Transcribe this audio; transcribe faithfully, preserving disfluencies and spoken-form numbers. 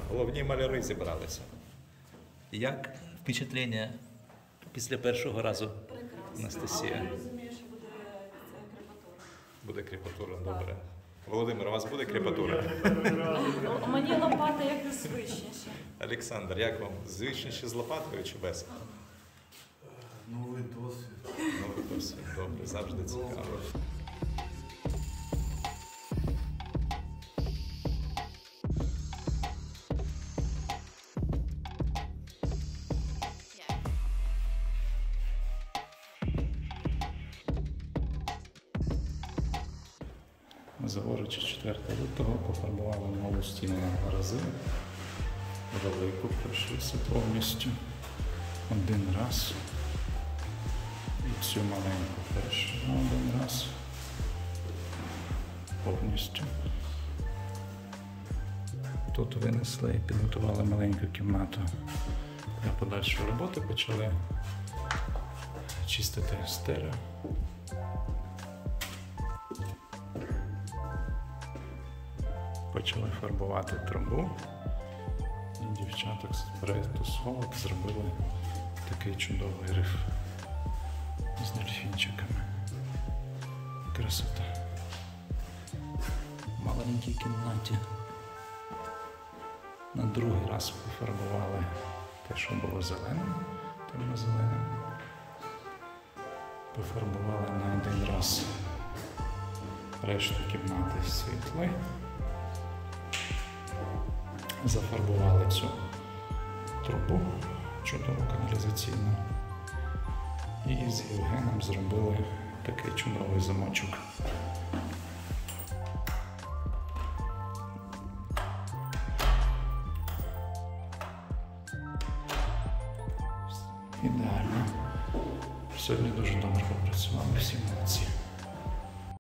головні маляри зібралися. Як впечатлення після першого разу, Анастасія? Але я розумію, що буде крепатура. Буде крепатура, добре. Володимир, у вас буде крепатура? Мені лопата якось звичніше. Олександр, як вам? Звичніше з лопатою чи без? Новий досвід. Новий досвід, добре, завжди цікаво. Заворючи четвертого лютого пофарбували нову стіну на горози. Велику пройшлися повністю. Один раз. І цю маленьку теж один раз. Повністю. Тут винесли і підготували маленьку кімнату для подальшої роботи. Почали чистити стерео. Почали фарбувати трубу, і дівчаток з перетусовок зробили такий чудовий риф з дельфінчиками. Красота. В маленькій кімнаті на другий раз пофарбували те, що було зеленим, темно-зеленим. Пофарбували на один раз решту кімнати світлої. Зафарбували цю трубу чудову каналізаційну і з Євгеном зробили такий чудовий замочок. Ідеально. Сьогодні дуже добре попрацювали, всі молодці.